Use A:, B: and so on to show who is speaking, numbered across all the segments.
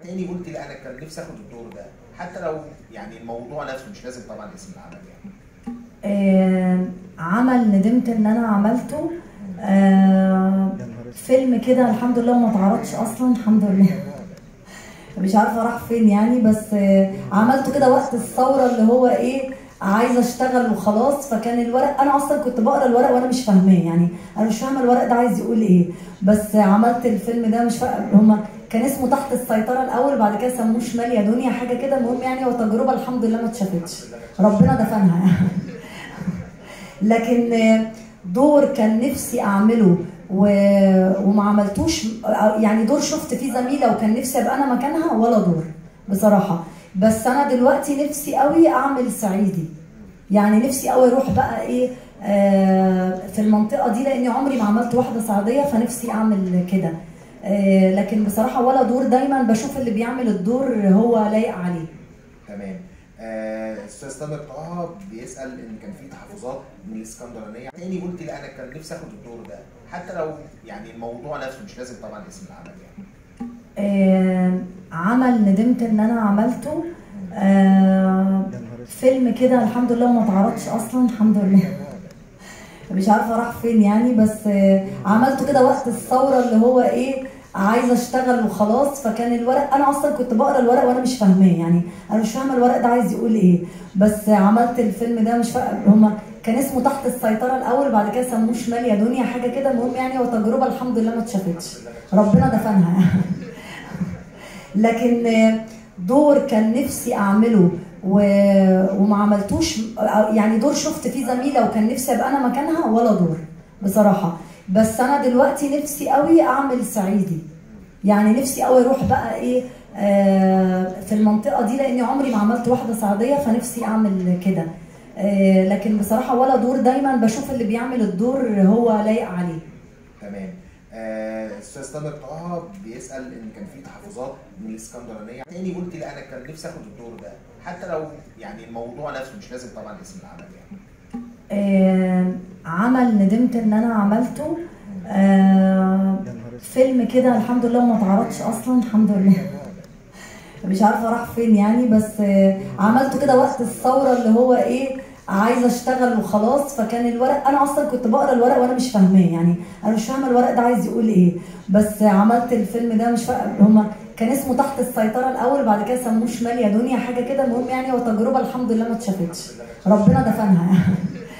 A: تاني قلت لا انا كان نفسي اخد الدور ده، حتى لو يعني الموضوع نفسه مش لازم طبعا اسم العمل يعني.
B: عمل ندمت ان انا عملته. فيلم كده الحمد لله ما اتعرضش اصلا، الحمد لله. مش عارفه راح فين يعني، بس عملته كده وقت الثوره اللي هو ايه، عايزه اشتغل وخلاص. فكان الورق، انا اصلا كنت بقرا الورق وانا مش فاهماه يعني، انا مش فاهمه الورق ده عايز يقول ايه. بس عملت الفيلم ده، مش فاهمه هما كان اسمه تحت السيطره الاول، بعد كده سموه شمال يا دنيا حاجه كده. المهم يعني هو تجربه الحمد لله ما اتشافتش، ربنا دفنها يعني. لكن دور كان نفسي اعمله وما عملتوش يعني، دور شفت فيه زميله وكان نفسي ابقى انا مكانها، ولا دور بصراحه. بس انا دلوقتي نفسي قوي اعمل صعيدي، يعني نفسي قوي اروح بقى ايه في المنطقه دي، لاني عمري ما عملت واحده صعيديه، فنفسي اعمل كده. لكن بصراحه ولا دور، دايما بشوف اللي بيعمل الدور هو لايق عليه.
A: تمام. استاذ تامر طه بيسال ان كان في تحفظات من الاسكندرانيه، تاني قلت لا انا كان نفسي اخد الدور ده، حتى لو يعني الموضوع نفسه مش لازم طبعا اسم العمل يعني.
B: عمل ندمت ان انا عملته. فيلم كده الحمد لله ما اتعرضش اصلا، الحمد لله. مش عارفه راح فين يعني، بس عملته كده وقت الثوره اللي هو ايه، عايزه اشتغل وخلاص. فكان الورق، انا اصلا كنت بقرا الورق وانا مش فاهماه يعني، انا مش فاهمه الورق ده عايز يقول ايه. بس عملت الفيلم ده، مش فاهمه هما كان اسمه تحت السيطره الاول، بعد كده سموه شمال يا دنيا حاجه كده. المهم يعني هو تجربه الحمد لله ما اتشافتش، ربنا دفنها يعني. لكن دور كان نفسي اعمله وما عملتوش يعني، دور شفت فيه زميله وكان نفسي ابقى انا مكانها، ولا دور بصراحه. بس انا دلوقتي نفسي قوي اعمل صعيدي، يعني نفسي قوي اروح بقى ايه في المنطقه دي، لاني عمري ما عملت واحده صعيديه، فنفسي اعمل كده. لكن بصراحه ولا دور، دايما بشوف اللي بيعمل الدور هو لايق عليه.
A: تمام. استاذ تامر طه بيسال ان كان في تحفظات من الاسكندرانيه، تاني قلت لا انا كان نفسي اخد الدور ده، حتى لو يعني الموضوع نفسه مش لازم طبعا اسم العمل يعني.
B: عمل ندمت ان انا عملته. فيلم كده الحمد لله ما اتعرضش اصلا، الحمد لله. مش عارفه راح فين يعني، بس عملته كده وقت الثوره اللي هو ايه، عايزه اشتغل وخلاص. فكان الورق، انا اصلا كنت بقرا الورق وانا مش فاهماه يعني، انا مش فاهمه الورق ده عايز يقول ايه. بس عملت الفيلم ده، مش فاهمه هما كان اسمه تحت السيطره الاول، بعد كده سموه شمال يا دنيا حاجه كده. المهم يعني هو تجربه الحمد لله ما اتشافتش، ربنا دفنها يعني.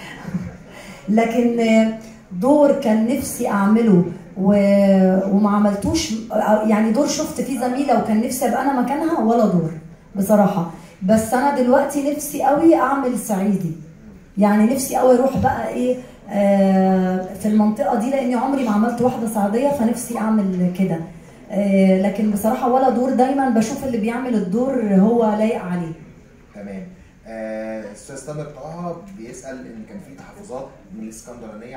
B: لكن دور كان نفسي اعمله وما عملتوش يعني، دور شفت فيه زميله وكان نفسي ابقى انا مكانها، ولا دور بصراحه. بس انا دلوقتي نفسي قوي اعمل صعيدي، يعني نفسي قوي اروح بقى ايه في المنطقه دي، لاني عمري ما عملت واحده صعيديه، فنفسي اعمل كده. لكن بصراحه ولا دور، دايما بشوف اللي بيعمل الدور هو لايق عليه.
A: تمام. استاذ تامر طه بيسال ان كان في تحفظات من الاسكندرانيه.